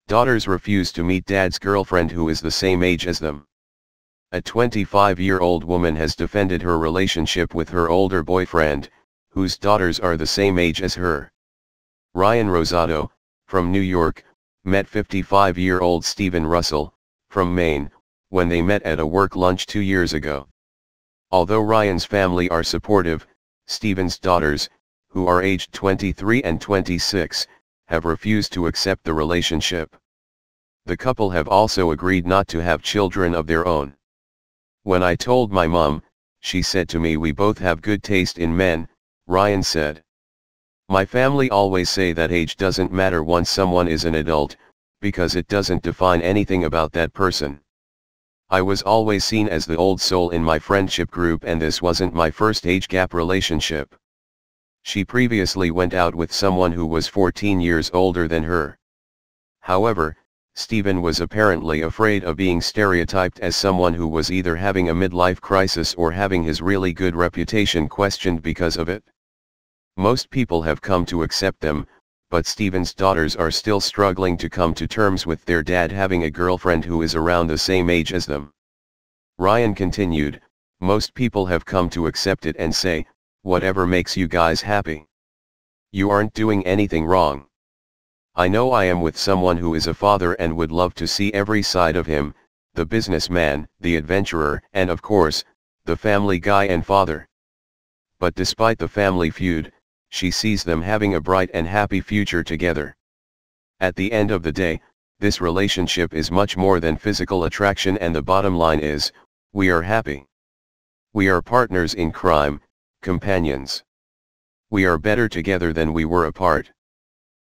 Daughters refuse to meet dad's girlfriend who is the same age as them. A 25-year-old woman has defended her relationship with her older boyfriend, whose daughters are the same age as her. Ryan Rosado, from New York, met 55-year-old Stephen Russell, from Maine, when they met at a work lunch 2 years ago. Although Ryan's family are supportive, Stephen's daughters, who are aged 23 and 26, have refused to accept the relationship. The couple have also agreed not to have children of their own. When I told my mom, she said to me, "We both have good taste in men," Ryan said. "My family always say that age doesn't matter once someone is an adult, because it doesn't define anything about that person. I was always seen as the old soul in my friendship group, and this wasn't my first age gap relationship." She previously went out with someone who was 14 years older than her. However, Stephen was apparently afraid of being stereotyped as someone who was either having a midlife crisis or having his really good reputation questioned because of it. Most people have come to accept them, but Stephen's daughters are still struggling to come to terms with their dad having a girlfriend who is around the same age as them. Ryan continued, "Most people have come to accept it and say, whatever makes you guys happy. You aren't doing anything wrong. I know I am with someone who is a father and would love to see every side of him, the businessman, the adventurer, and of course, the family guy and father. But despite the family feud, she sees them having a bright and happy future together. At the end of the day, this relationship is much more than physical attraction, and the bottom line is, we are happy. We are partners in crime, companions. We are better together than we were apart."